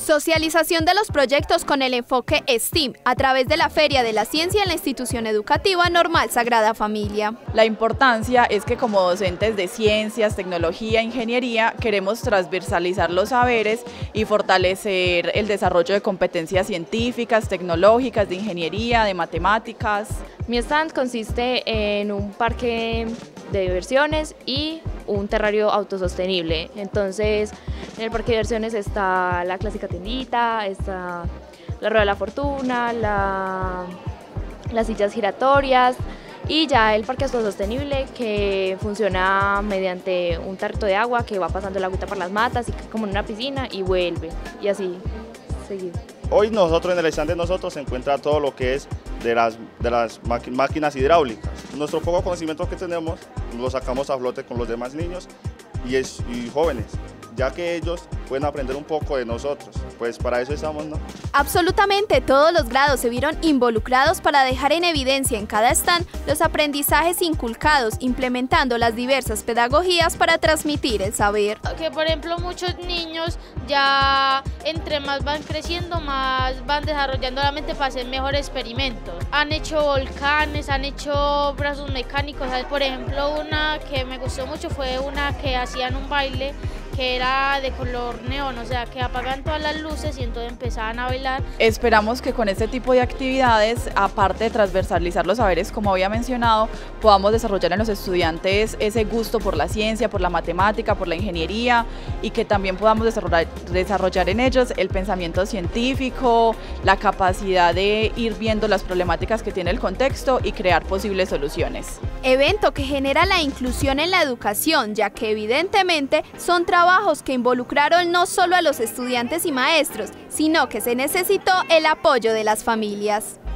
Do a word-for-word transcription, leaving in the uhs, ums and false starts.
Socialización de los proyectos con el enfoque STEAM a través de la Feria de la Ciencia en la Institución Educativa Normal Sagrada Familia. La importancia es que como docentes de ciencias, tecnología, ingeniería, queremos transversalizar los saberes y fortalecer el desarrollo de competencias científicas, tecnológicas, de ingeniería, de matemáticas. Mi stand consiste en un parque de diversiones y un terrario autosostenible. Entonces, en el parque de diversiones está la clásica tiendita, está la rueda de la fortuna, la, las sillas giratorias y ya el parque autosostenible que funciona mediante un tarrito de agua que va pasando el agüita por las matas y como en una piscina y vuelve y así seguido. Hoy nosotros en el stand de nosotros se encuentra todo lo que es de las, de las máquinas hidráulicas. Nuestro poco conocimiento que tenemos lo sacamos a flote con los demás niños y, es, y jóvenes, ya que ellos pueden aprender un poco de nosotros, pues para eso estamos, ¿no? Absolutamente todos los grados se vieron involucrados para dejar en evidencia en cada stand los aprendizajes inculcados, implementando las diversas pedagogías para transmitir el saber. Que por ejemplo muchos niños ya entre más van creciendo, más van desarrollando la mente para hacer mejores experimentos. Han hecho volcanes, han hecho brazos mecánicos, por ejemplo una que me gustó mucho fue una que hacían un baile que era de color neón, o sea que apagan todas las luces y entonces empezaban a bailar. Esperamos que con este tipo de actividades, aparte de transversalizar los saberes como había mencionado, podamos desarrollar en los estudiantes ese gusto por la ciencia, por la matemática, por la ingeniería y que también podamos desarrollar, desarrollar en ellos el pensamiento científico, la capacidad de ir viendo las problemáticas que tiene el contexto y crear posibles soluciones. Evento que genera la inclusión en la educación, ya que evidentemente son trabajos que involucraron no solo a los estudiantes y maestros, sino que se necesitó el apoyo de las familias.